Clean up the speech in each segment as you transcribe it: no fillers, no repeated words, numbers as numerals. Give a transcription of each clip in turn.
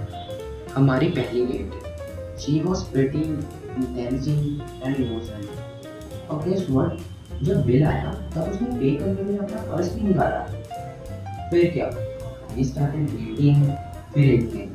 हमारी पहली date. She was pretty intelligent and emotional. और गेस व्हाट, जब बिल आया तब उसने पे करने के लिए अपना पर्स भी निकाला। फिर क्या, वी स्टार्टेड डेटिंग, फिर एक दिन।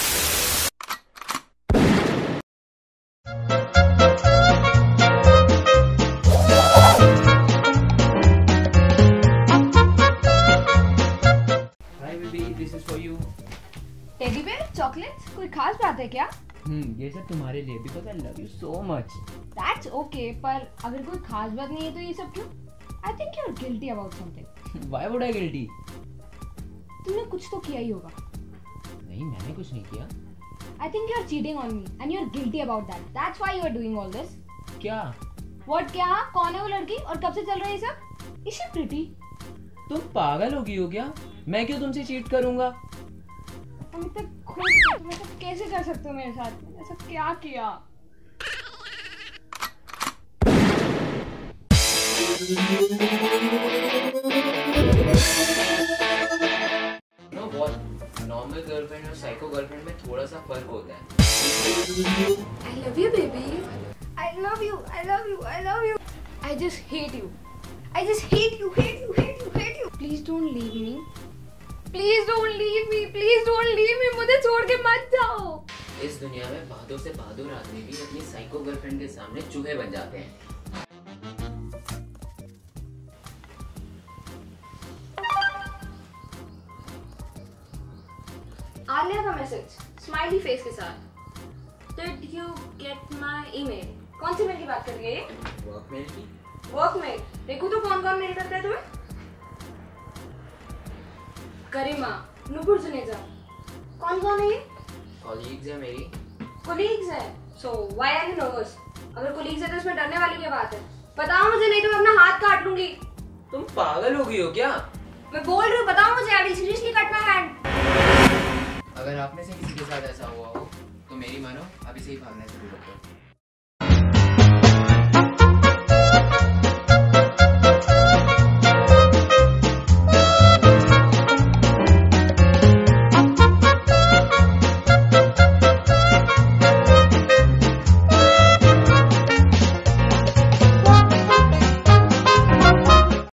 This is for you. Teddy bear, chocolates, कोई खास बात है क्या? ये सब तुम्हारे लिए because I love you so much. That's okay, पर अगर कोई खास बात नहीं है तो ये सब क्यों? I think you're guilty about something. Why would I guilty? तुमने कुछ तो किया ही होगा. नहीं, मैंने कुछ नहीं किया. I think you're cheating on me and you're guilty about that. That's why you are doing all this. क्या? What क्या? कौन है वो लड़की और कब से चल रहा है ये सब? Is she pretty? तुम पागल हो गई हो क्या? मैं क्यों तुमसे चीट करूंगा? तुम इतने खुश हो, तुम ऐसा कैसे कर सकते हो मेरे साथ? मैंने ऐसा क्या किया? You know what? Normal girlfriend और psycho girlfriend में थोड़ा सा फर्क होता है. I love you, baby. I love you. I love you. I love you. I just hate you. I just hate you. Hate you. Hate you. Hate you. Please don't leave me. Please don't leave me. Please don't leave me. मुझे छोड़ के मत जाओ. इस दुनिया में बहादुर से बहादुर आदमी भी अपनी साइको गर्लफ्रेंड के सामने चूहे बन जाते हैं. आलिया का मैसेज स्माइली फेस के साथ. Did you get my email? कौन सी मेल की बात कर रही है ये? वर्क मेल की. Work mail. देखो तो कौन कौन मेल करता है तुम्हें? करीमा, नुपुर जुनेजा. कौन कौन है ये? कॉलीग्स है मेरी. कोलीग्स है. So why are you nervous? अगर कोलीग्स है तो इसमें डरने वाली क्या बात है? बताओ मुझे, नहीं तो मैं अपना हाथ काट लूंगी. तुम पागल हो गई हो क्या? मैं बोल रही हूँ, बताओ मुझे. I will seriously cut my hand. अगर आप में से किसी के साथ ऐसा हुआ हो तो मेरी मानो अभी से ही भागना शुरू कर दो.